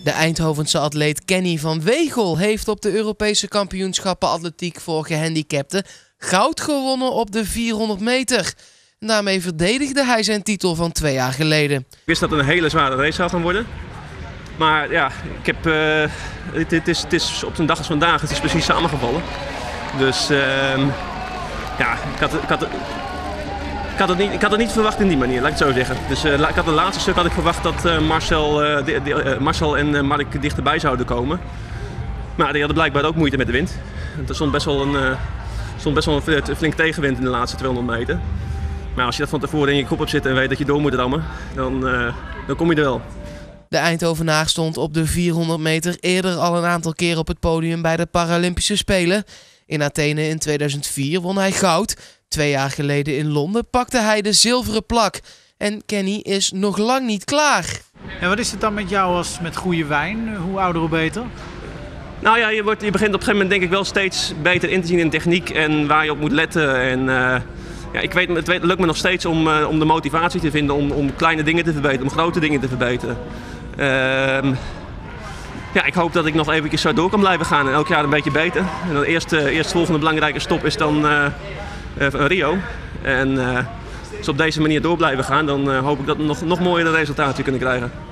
De Eindhovense atleet Kenny van Wegel heeft op de Europese kampioenschappen atletiek voor gehandicapten goud gewonnen op de 400 meter. En daarmee verdedigde hij zijn titel van 2 jaar geleden. Ik wist dat het een hele zware race zou gaan worden. Maar ja, het is op een dag als vandaag, het is precies samengevallen. Dus ja, ik had het niet verwacht in die manier, laat ik het zo zeggen. Dus ik had het laatste stuk verwacht dat Marcel en Mark dichterbij zouden komen. Maar die hadden blijkbaar ook moeite met de wind. Er stond best wel een flink tegenwind in de laatste 200 meter. Maar als je dat van tevoren in je kop hebt zitten en weet dat je door moet rammen, dan kom je er wel. De Eindhovenaar stond op de 400 meter eerder al een aantal keer op het podium bij de Paralympische Spelen. In Athene in 2004 won hij goud. 2 jaar geleden in Londen pakte hij de zilveren plak. En Kenny is nog lang niet klaar. En wat is het dan met jou als met goede wijn? Hoe ouder hoe beter? Nou ja, je begint op een gegeven moment denk ik wel steeds beter in te zien in techniek en waar je op moet letten. En ja, het lukt me nog steeds om de motivatie te vinden om kleine dingen te verbeteren, om grote dingen te verbeteren. Ja, ik hoop dat ik nog eventjes zo door kan blijven gaan en elk jaar een beetje beter. En de eerstvolgende belangrijke stop is dan Rio. En als we op deze manier door blijven gaan, dan hoop ik dat we nog mooiere resultaten kunnen krijgen.